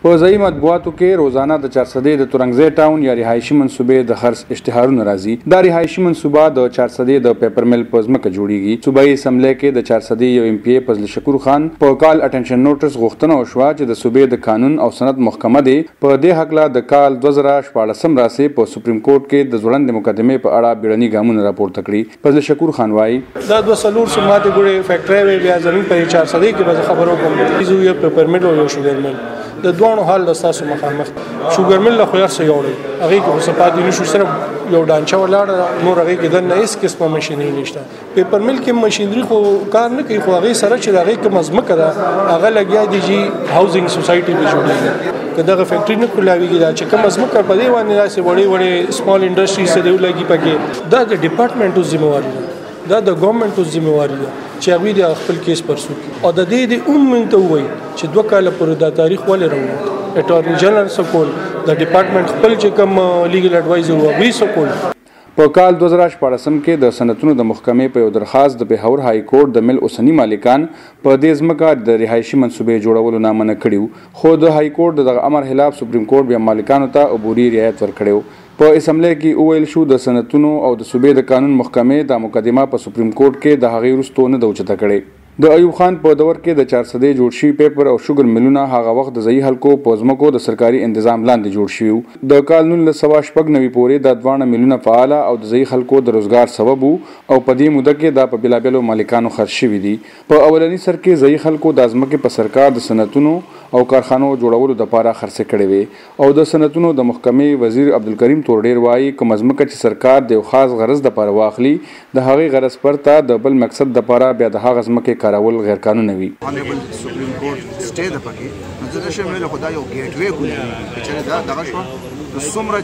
په ځایي مطبوعاتو کې روزانه د 400 د تورنګزی ټاون یا رهایشي منصوبې د خرڅ اشتهارونه راځي. دا رهایشي منصوبه د 400 د پیپر مل په ځمکه جوړیږي. صوبایي اسمبلی کې د 400 یو ایم پی فضل شکور خان په کال اټینشن نوټس غوښتنه وشوه چې د صوبې د قانون او سند محکمه دی په دې حقله د کال 2014 راسي په سپریم کورټ کې د ځوړندې مقدمې په اړه بیړني ګامونه راپورته کړي. فضل شکور خان وایي دا 200 سمات ګوري فیکټری بیا زمين په 400 کې به خبرو کوم چې یو پیپر مل او شوګر مل د دوه حال د تاسو مخامخ شوګر مل له خو یې سيوړي هغه کې اوس په دې نشو صرف یو ډانچا ولاړ نور هغه کې د نهیس قسمه ماشينري نشته. پیپر مل کې ماشينري خو کار نه کوي خو هغه سره چې هغه کې مزمکه ده هغه لګیا دي چې هاوسنګ سوسايټي به جوړیږي که دغه فیکټری نه کولاویږي دا چې کوم مزمکه په دې باندې راسي وړي سمال انډستری سره دی لګي پکې دا د ډپارټمنټو ذمہواری ده دا د ګورنمنټو ذمہواری ده چې هغه د خپل کیس پرسو او د دې ته وایي چې 2 کال پورې دا تاریخ ولې راوړو اټورنی جنرال سکول د ډپارټمنټ خپل چې کوم لیګل اډوایزر وي سکول په کال 2014 کې د سنتونو د محکمې په یو درخواست د بهور های کورټ د مل اوسنی مالکان په دې ځمکه د رهایشي منصوبې جوړولو نامنع کړیو خو د های کورټ دغه امر خلاف سپریم کورټ بیا مالکانو ته عبوري رعایت ورکړیو. په اسمبلی کې وویل شو د سنتونو او د صوبې د قانون محکمې د مقدمه په سپریم کورټ کې د هغې وروسته نه ده اوچته کړې. د ایوب خان په دور کې د 400 جوړ شوي پیپر او شوګر ملونه هغه وخت د ځایي خلکو په ځمکو د سرکاري تنظیم لاندې جوړ شوي وو. د کال 1996 پورې د دوانه ملونه فعاله او د ځایي خلکو د روزګار سبب وو او په دې موده کې دا په بېلابېلو مالکانو خرڅ شوي دي. په اولني سر کې ځایي خلکو د ځمکې په سرکار د صنعتونو او کارخانو جوړولو لپاره خرڅ کړې وي او د صنعتونو د محکمې وزیر عبدالکریم تورډیر وایي کوم ځمکه چې سرکار د یو خاص غرض لپاره واخلي د هغې غرض پرته د بل مقصد لپاره بیا د هغه ځمکې کارول غیر قانوني وي. Honorable Supreme Court stay د پکې نو زه شم له خدای یو ګیټ وی کولی چې دا دغه شو د سمره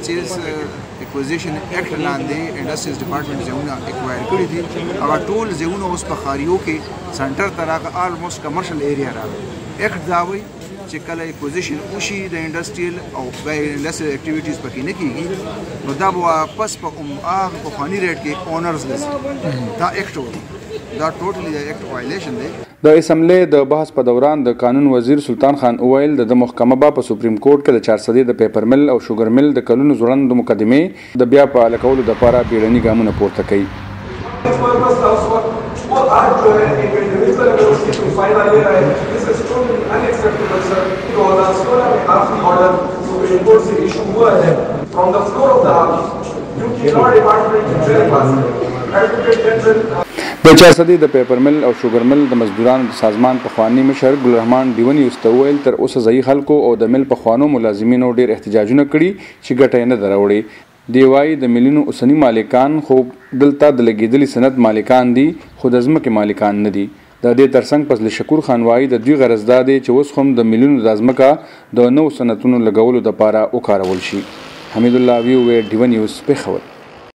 چې اکوزیشن اکټ لاندې انډستریز ډپارټمنټ زونه اکوایر کړی دي هغه ټول زونه اوس په خاریو کې سنټر تراغه آلموست کمرشل ایریا راغلی. اکټ دا وایي چې کله اکوزیشن وشي د انډستریل او انډستریل اکټیویټیز پکې نه کیږي نو دا به واپس په هغه پخواني ریټ کې اونرز لسي دا اکټ وایي دا ټوټلی د اکټ وایلیشن دی. د اسمبلی د بحث په دوران د قانون وزیر سلطان خان اویل د محکمه به په سپریم کورټ کې د 400 د پیپر مل او شوګر مل د کلونو ځوړندو مقدمې د بیا په حل کولو لپاره بیړني ګامونه پورته کوي. د 400 د پیپر مل او شوګر مل د مزدورانو د سازمان پخوانی مشر ګلرحمان ډیونی وستویل تر اوسه ځایي خلکو او د مل پخوانو ملازمینو ډیر احتجاجونه کړي چې ګټه نه دروړي. دی وايي د ملونو اوسنی مالکان خو دلته د لګیدلي سند مالکان دي خو د ځمکې مالکان نه دي. د دې ترڅنګ فضل شکور خان وايي د دوی غرض دا دی چې اوس هم د ملونو د ځمکه د نو سنتونو لګولو لپاره وکارول شي. حمید الله وی ډیو نیوز پیښور.